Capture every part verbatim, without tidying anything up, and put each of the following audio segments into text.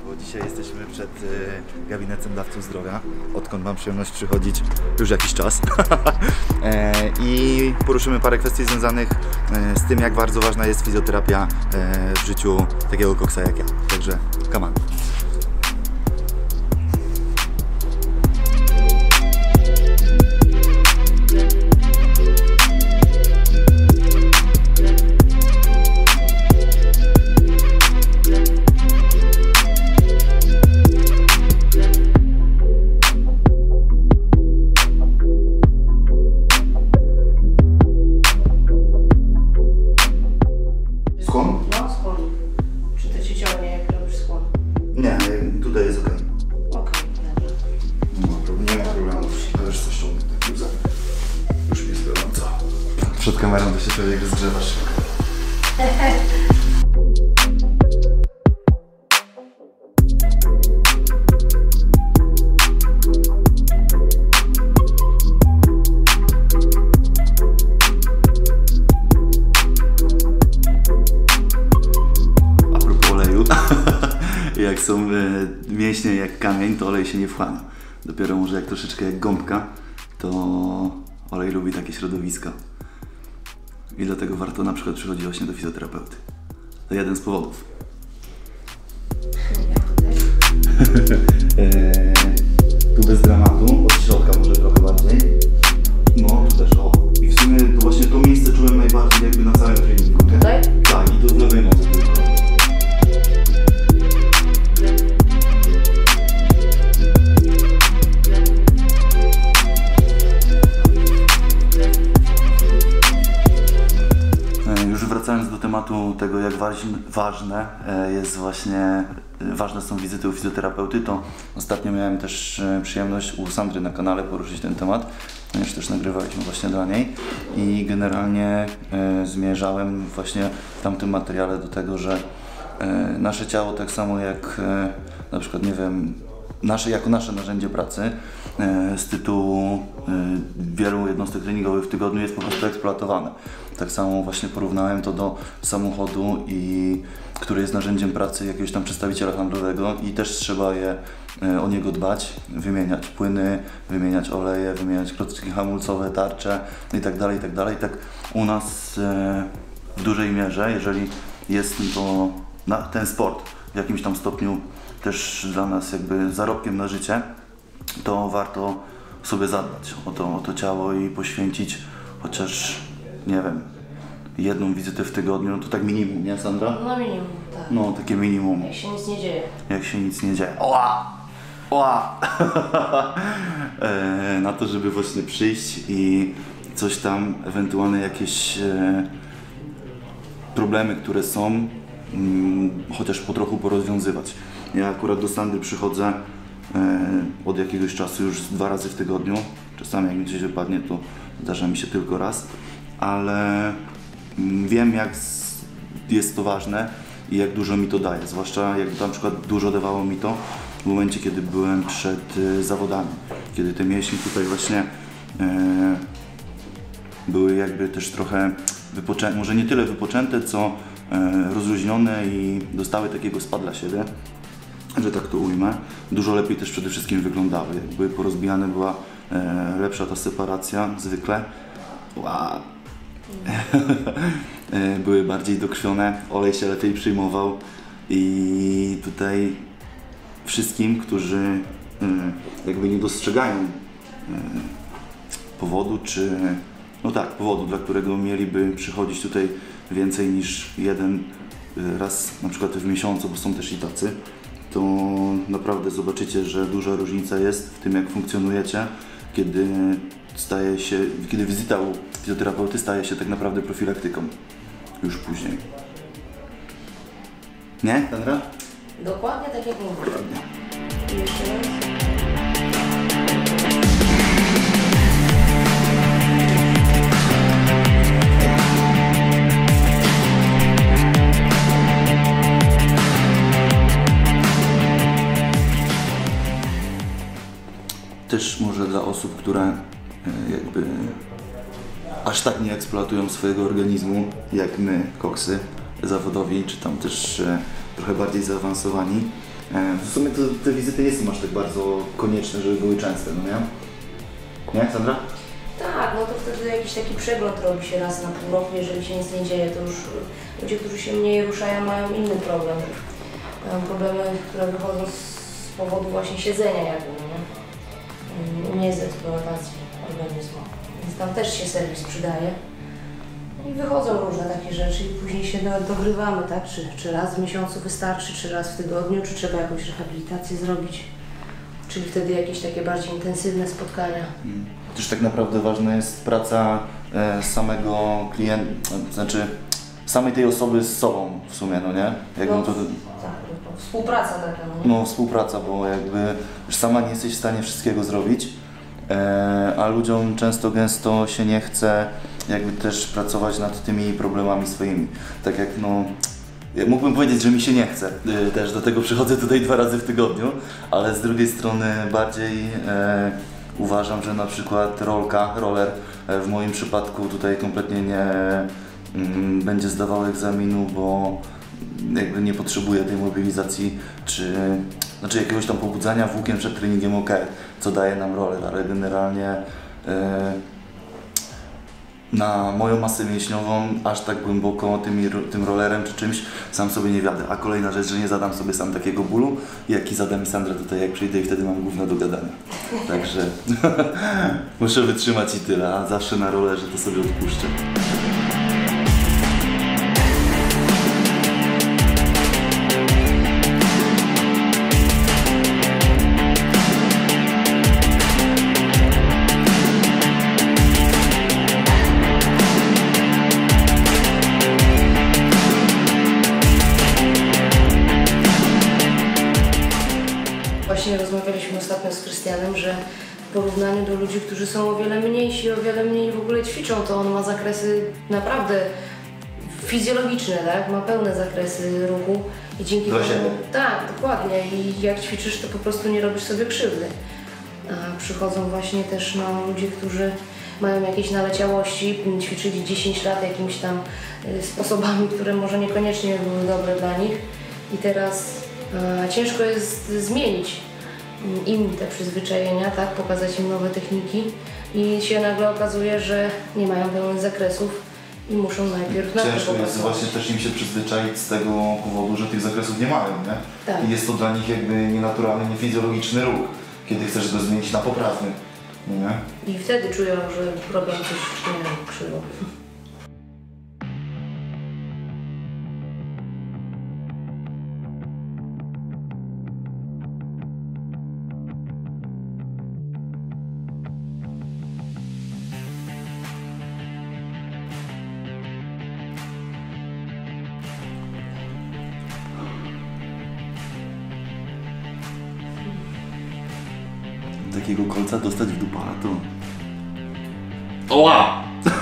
bo dzisiaj jesteśmy przed e, gabinetem dawców zdrowia, odkąd mam przyjemność przychodzić już jakiś czas. e, I poruszymy parę kwestii związanych e, z tym, jak bardzo ważna jest fizjoterapia e, w życiu takiego koksa jak ja. Także come on. Nie, tutaj jest okej. Okej, dobra. Nie ma problemu. Ale już coś ściągnę, tak już Już mi jest gorąco. Przed kamerą to się człowiek rozgrzewasz. A propos oleju. Jak są y, mięśnie jak kamień, to olej się nie wchłania. Dopiero może jak troszeczkę jak gąbka, to olej lubi takie środowiska. I dlatego warto na przykład przychodzić właśnie do fizjoterapeuty. To jeden z powodów. Jak tutaj? eee, tu bez dramatu, od środka może trochę bardziej. No, tu też o. I w sumie to właśnie to miejsce czułem najbardziej jakby na całym treningu. Nie? Tutaj? Tak, i to w lewej nodze tylko. Wracając do tematu tego, jak ważne jest właśnie, ważne są wizyty u fizjoterapeuty, to ostatnio miałem też przyjemność u Sandry na kanale poruszyć ten temat, ponieważ też nagrywaliśmy właśnie dla niej i generalnie zmierzałem właśnie w tamtym materiale do tego, że nasze ciało tak samo jak na przykład, nie wiem, nasze, jako nasze narzędzie pracy z tytułu wielu jednostek treningowych w tygodniu jest po prostu eksploatowane. Tak samo właśnie porównałem to do samochodu, i, który jest narzędziem pracy jakiegoś tam przedstawiciela handlowego i też trzeba je, o niego dbać, wymieniać płyny, wymieniać oleje, wymieniać klocki hamulcowe, tarcze itd., itd. Tak u nas w dużej mierze, jeżeli jest to na ten sport w jakimś tam stopniu też dla nas jakby zarobkiem na życie, to warto sobie zadbać o to, o to ciało i poświęcić chociaż, nie wiem, jedną wizytę w tygodniu, to tak minimum, nie Sandra? No minimum, tak. No, takie minimum. Jak się nic nie dzieje. Jak się nic nie dzieje. Oła! Oła! e, na to, żeby właśnie przyjść i coś tam, ewentualne jakieś e, problemy, które są, mm, chociaż po trochu porozwiązywać. Ja akurat do Sandry przychodzę e, od jakiegoś czasu już dwa razy w tygodniu. Czasami jak mi coś wypadnie, to zdarza mi się tylko raz, ale mm, wiem, jak z, jest to ważne i jak dużo mi to daje. Zwłaszcza jak na przykład dużo dawało mi to w momencie, kiedy byłem przed e, zawodami. Kiedy te mięśnie tutaj właśnie e, były jakby też trochę wypoczęte, może nie tyle wypoczęte, co e, rozluźnione i dostały takiego spa dla siebie, że tak to ujmę. Dużo lepiej też przede wszystkim wyglądały. Jakby porozbijane była e, lepsza ta separacja zwykle. Wow. e, były bardziej dokrwione, olej się lepiej przyjmował i tutaj wszystkim, którzy e, jakby nie dostrzegają e, powodu, czy no tak, powodu, dla którego mieliby przychodzić tutaj więcej niż jeden raz na przykład w miesiącu, bo są też i tacy, to naprawdę zobaczycie, że duża różnica jest w tym, jak funkcjonujecie, kiedy staje się, kiedy wizyta u fizjoterapeuty staje się tak naprawdę profilaktyką już później. Nie, Sandra? Dokładnie tak jak mówię. Dokładnie. I jeszcze raz. Też może dla osób, które jakby aż tak nie eksploatują swojego organizmu, jak my, koksy zawodowi, czy tam też trochę bardziej zaawansowani, E, w sumie to, te wizyty nie są aż tak bardzo konieczne, żeby były częste, no nie? Nie, Sandra? Tak, no to wtedy jakiś taki przegląd robi się raz na pół roku, jeżeli się nic nie dzieje, to już ludzie, którzy się mniej ruszają, mają inny problem. Mają problemy, które wychodzą z powodu właśnie siedzenia jakby, no nie? Nie z eksploatacji organizmu. Więc tam też się serwis przydaje. I wychodzą różne takie rzeczy i później się do, dogrywamy, tak? Czy, czy raz w miesiącu wystarczy, czy raz w tygodniu, czy trzeba jakąś rehabilitację zrobić. Czyli wtedy jakieś takie bardziej intensywne spotkania. Hmm. Też tak naprawdę ważna jest praca e, samego klienta, znaczy samej tej osoby z sobą w sumie, no nie? Jakby No, to, tak, no, współpraca taka, no nie? no współpraca, bo jakby już sama nie jesteś w stanie wszystkiego zrobić, e, a ludziom często gęsto się nie chce jakby też pracować nad tymi problemami swoimi. Tak jak no, mógłbym powiedzieć, że mi się nie chce, e, też do tego przychodzę tutaj dwa razy w tygodniu, ale z drugiej strony bardziej e, uważam, że na przykład rolka, roller e, w moim przypadku tutaj kompletnie nie mm, będzie zdawał egzaminu, bo jakby nie potrzebuje tej mobilizacji, czy znaczy jakiegoś tam pobudzania włókien przed treningiem, ok, co daje nam roller, ale generalnie e, na moją masę mięśniową aż tak głęboko tymi, tym rollerem czy czymś sam sobie nie wiadę. A kolejna rzecz, że nie zadam sobie sam takiego bólu, jaki zada mi Sandra tutaj jak przyjdę i wtedy mam gówno do gadania. Także muszę wytrzymać i tyle, a zawsze na rollerze to sobie odpuszczę. Właśnie rozmawialiśmy ostatnio z Krystianem, że w porównaniu do ludzi, którzy są o wiele mniejsi, o wiele mniej w ogóle ćwiczą, to on ma zakresy naprawdę fizjologiczne, tak? Ma pełne zakresy ruchu i dzięki Dla temu... siebie. Tak, dokładnie. I jak ćwiczysz, to po prostu nie robisz sobie krzywdy. A przychodzą właśnie też no, ludzie, którzy mają jakieś naleciałości, ćwiczyli dziesięć lat jakimiś tam y, sposobami, które może niekoniecznie były dobre dla nich i teraz y, ciężko jest zmienić im te przyzwyczajenia, tak, pokazać im nowe techniki i się nagle okazuje, że nie mają pełnych zakresów i muszą najpierw na to Ciężko jest popracować. właśnie też im się przyzwyczaić z tego powodu, że tych zakresów nie mają, nie? Tak. I jest to dla nich jakby nienaturalny, niefizjologiczny ruch, kiedy chcesz go zmienić na poprawny, nie? I wtedy czują, że robią coś, nie wiem, krzywo. Takiego kolca dostać w dupa, to... Oła!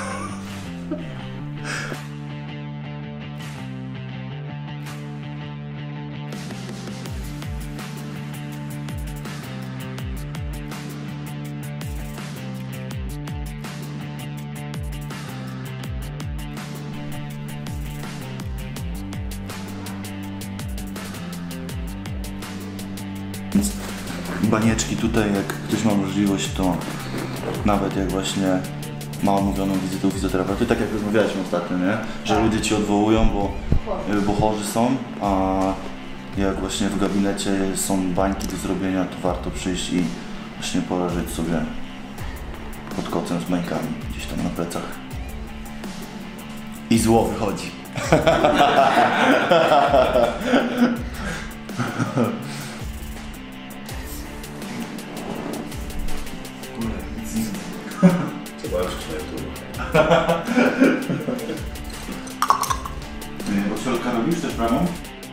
Banieczki tutaj, jak ktoś ma możliwość, to nawet jak właśnie ma omówioną wizytę u fizjoterapeuty, tak jak rozmawialiśmy ostatnio, nie? Że Tak. ludzie ci odwołują, bo, bo chorzy są, a jak właśnie w gabinecie są bańki do zrobienia, to warto przyjść i właśnie poleżeć sobie pod kocem z bańkami gdzieś tam na plecach. I zło wychodzi. Zobaczysz na YouTube. Od środka robisz też prawą?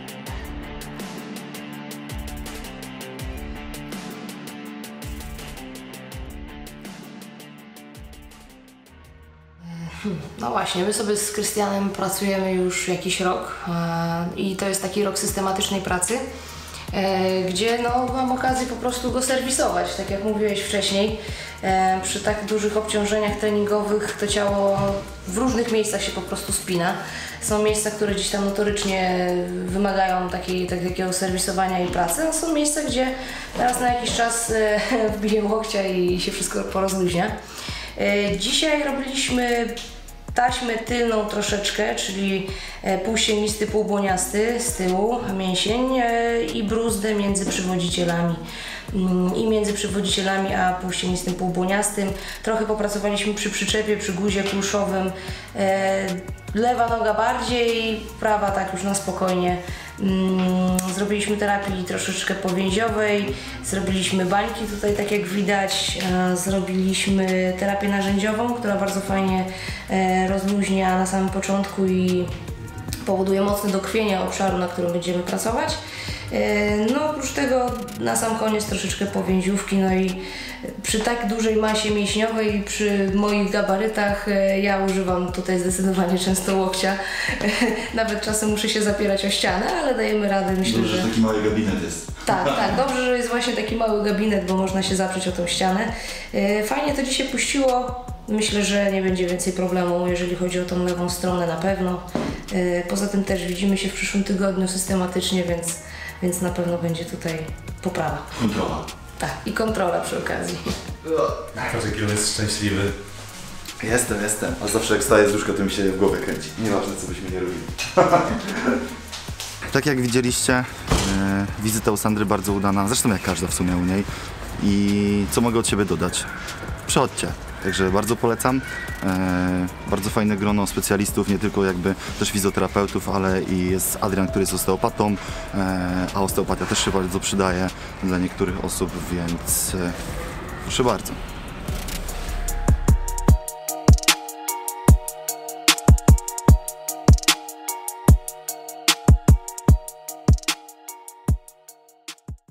No właśnie, my sobie z Krystianem pracujemy już jakiś rok e, i to jest taki rok systematycznej pracy. e, gdzie no, mam okazję po prostu go serwisować, tak jak mówiłeś wcześniej. E, przy tak dużych obciążeniach treningowych to ciało w różnych miejscach się po prostu spina. Są miejsca, które gdzieś tam notorycznie wymagają takiej, tak, takiego serwisowania i pracy, a są miejsca, gdzie raz na jakiś czas e, wbiję łokcia i się wszystko porozluźnia. E, dzisiaj robiliśmy taśmę tylną troszeczkę, czyli półścięgnisty, półbłoniasty z tyłu mięsień i bruzdę między przywodzicielami. I między przywodzicielami a półścięgnistym, półbłoniastym. Trochę popracowaliśmy przy przyczepie, przy guzie kulszowym. Lewa noga bardziej, prawa tak już na spokojnie. Zrobiliśmy terapii troszeczkę powięziowej, zrobiliśmy bańki tutaj tak jak widać, zrobiliśmy terapię narzędziową, która bardzo fajnie rozluźnia na samym początku i powoduje mocne dokrwienie obszaru, na którym będziemy pracować. No oprócz tego na sam koniec troszeczkę powięziówki, no i przy tak dużej masie mięśniowej, przy moich gabarytach ja używam tutaj zdecydowanie często łokcia. Nawet czasem muszę się zapierać o ścianę, ale dajemy radę, myślę, Dobrze, że... że taki mały gabinet jest. Tak, tak, dobrze, że jest właśnie taki mały gabinet, bo można się zaprzeć o tą ścianę. Fajnie to dzisiaj puściło. Myślę, że nie będzie więcej problemu, jeżeli chodzi o tą lewą stronę na pewno. Poza tym też widzimy się w przyszłym tygodniu systematycznie, więc, więc na pewno będzie tutaj poprawa. Kontrola. Tak, i kontrola przy okazji. Patrz, jaki on jest szczęśliwy. Jestem, jestem. A zawsze jak staję z łóżka, to mi się w głowie kręci. Nieważne, co byśmy nie robili. Tak jak widzieliście, e, wizyta u Sandry bardzo udana, zresztą jak każda w sumie u niej. I co mogę od siebie dodać? Przychodźcie. Także bardzo polecam. E, bardzo fajne grono specjalistów, nie tylko jakby też fizjoterapeutów, ale i jest Adrian, który jest osteopatą, e, a osteopatia też się bardzo przydaje dla niektórych osób, więc e, proszę bardzo.